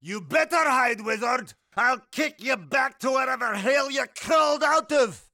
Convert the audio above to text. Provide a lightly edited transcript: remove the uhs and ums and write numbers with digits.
You better hide, wizard! I'll kick you back to wherever hell you crawled out of!